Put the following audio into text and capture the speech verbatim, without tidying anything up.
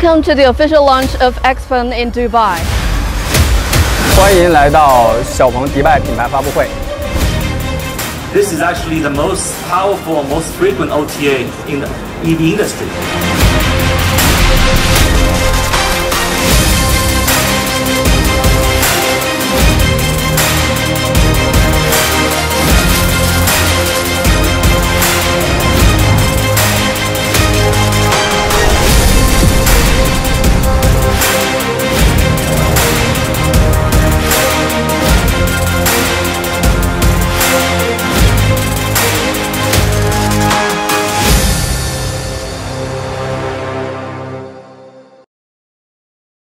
Welcome to the official launch of XPENG in Dubai. 欢迎来到小鹏迪拜品牌发布会。 This is actually the most powerful, most frequent O T A in the E V industry.